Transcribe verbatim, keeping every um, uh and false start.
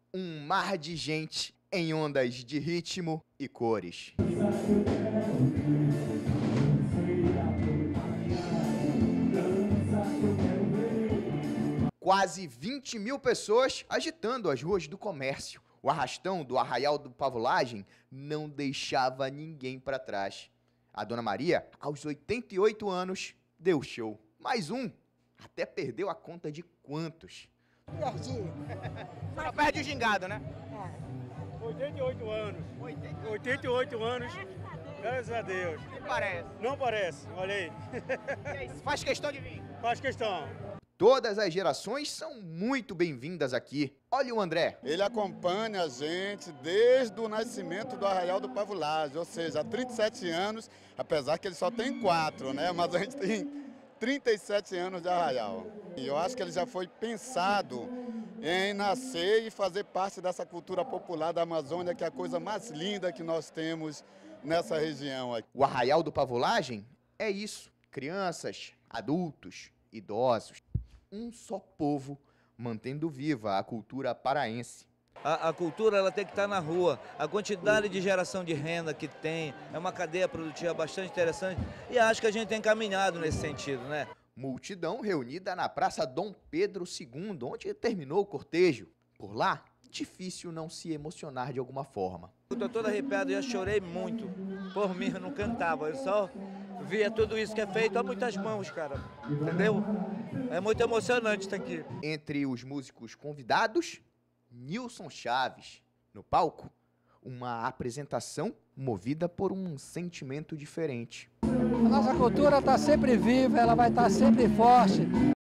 Um mar de gente em ondas de ritmo e cores. Quase vinte mil pessoas agitando as ruas do comércio. O arrastão do Arraial do Pavulagem não deixava ninguém para trás. A Dona Maria, aos oitenta e oito anos, deu show. Mais um, até perdeu a conta de quantos. Perdi. Só perde o gingado, né? É. oitenta e oito anos. oitenta e oito anos. Graças a Deus. Nem parece. Não parece, olha aí. Faz questão de vir. Faz questão. Todas as gerações são muito bem-vindas aqui. Olha o André. Ele acompanha a gente desde o nascimento do Arraial do Pavulagem, ou seja, há trinta e sete anos, apesar que ele só tem quatro, né? Mas a gente tem trinta e sete anos de Arraial. E eu acho que ele já foi pensado em nascer e fazer parte dessa cultura popular da Amazônia, que é a coisa mais linda que nós temos nessa região aqui. O Arraial do Pavulagem é isso. Crianças, adultos, idosos. Um só povo mantendo viva a cultura paraense. A, a cultura ela tem que estar na rua. A quantidade de geração de renda que tem é uma cadeia produtiva bastante interessante e acho que a gente tem caminhado nesse sentido, né? Multidão reunida na Praça Dom Pedro segundo, onde terminou o cortejo. Por lá, difícil não se emocionar de alguma forma. Eu tô todo arrepiado, eu já chorei muito. Por mim, eu não cantava, eu só via tudo isso que é feito a muitas mãos, cara. Entendeu? É muito emocionante estar aqui. Entre os músicos convidados, Nilson Chaves. No palco, uma apresentação movida por um sentimento diferente. A nossa cultura está sempre viva, ela vai estar sempre forte.